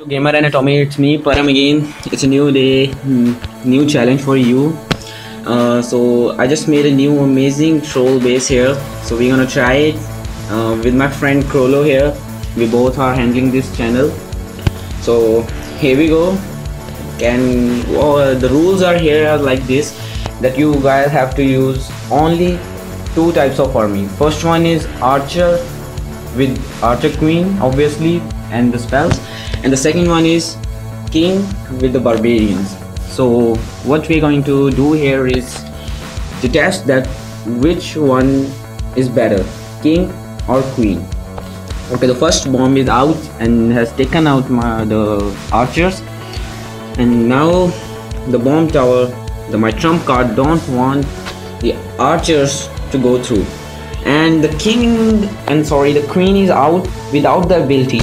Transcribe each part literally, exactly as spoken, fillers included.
Gamer Anatomy, it's me Param again. It's a new day, new challenge for you. Uh, so I just made a new amazing troll base here, so we're gonna try it uh, with my friend Krolo here. We both are handling this channel, so here we go. And oh, the rules are here are like this, that you guys have to use only two types of army. First one is archer with archer queen obviously and the spells, and the second one is king with the barbarians. So what we're going to do here is to test that which one is better, king or queen. Okay, the first bomb is out and has taken out my, the archers, and now the bomb tower, the my trump card, don't want the archers to go through, and the king and sorry the queen is out without the ability.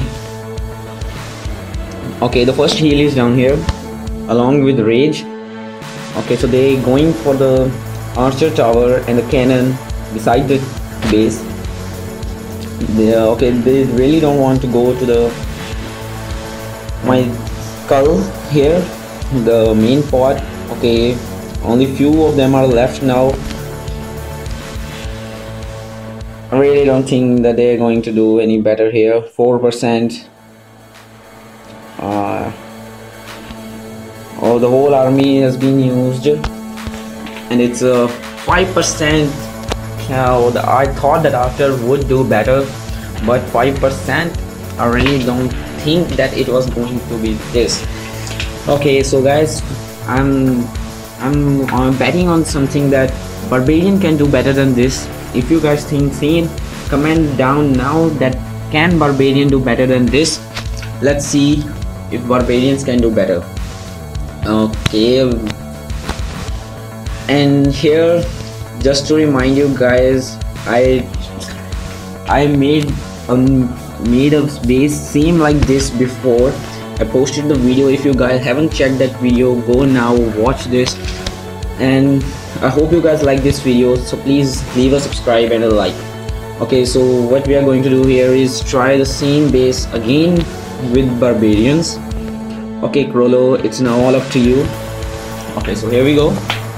Okay, the first heal is down here along with rage. Okay, so they going for the archer tower and the cannon beside the base. They, okay, they really don't want to go to the my skull here, the main pot. Okay, only few of them are left now. I really don't think that they're going to do any better here. four percent. Uh, oh, the whole army has been used, and it's a uh, five percent. Now, the, I thought that archer would do better, but five percent. I really don't think that it was going to be this. Okay, so guys, I'm I'm, I'm betting on something that barbarian can do better than this. If you guys think same, comment down now that can barbarian do better than this. Let's see if barbarians can do better. Okay, and here just to remind you guys, I I made um made a base same like this before. I posted the video. If you guys haven't checked that video, go now, watch this, and I hope you guys like this video, so please leave a subscribe and a like. Okay, so what we are going to do here is try the same base again with barbarians. Okay, Krolo, it's now all up to you. Okay, so here we go.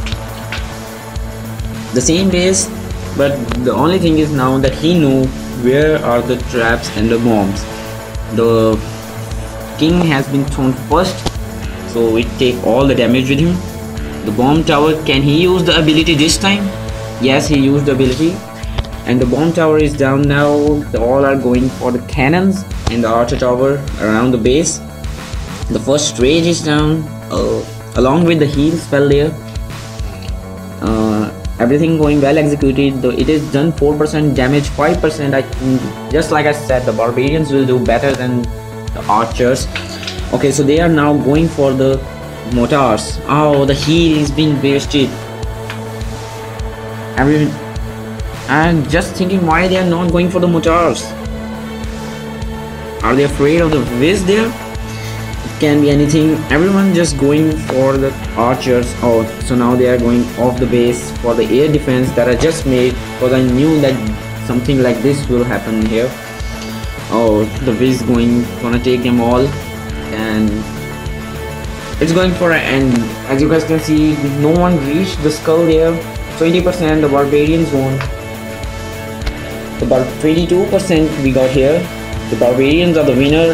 The same base, but the only thing is now that he knew where are the traps and the bombs. The king has been thrown first, so it take all the damage with him. The bomb tower, can he use the ability this time? Yes, he used the ability, and the bomb tower is down now. They all are going for the cannons and the archer tower around the base. The first rage is down, uh, along with the heal spell there. Uh, everything going well executed. Though it is done four percent damage, five percent. I just like I said, the barbarians will do better than the archers. Okay, so they are now going for the mortars. Oh, the heal is being wasted. Everyone, I'm just thinking why they are not going for the mortars. Are they afraid of the whiz there? It can be anything. Everyone just going for the archers. Oh, so now they are going off the base for the air defense that I just made, because I knew that something like this will happen here. Oh, the whiz going gonna take them all, and it's going for an end. As you guys can see, no one reached the skull here. twenty percent the barbarians won. About twenty-two percent we got here. The barbarians are the winner.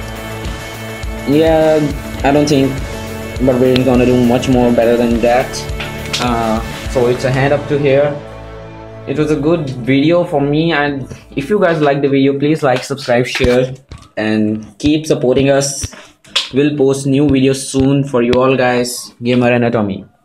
Yeah, I don't think barbarians gonna do much more better than that. Uh, so it's a hand up to here. It was a good video for me, and if you guys like the video, please like, subscribe, share, and keep supporting us. We'll post new videos soon for you all guys. Gamer Anatomy.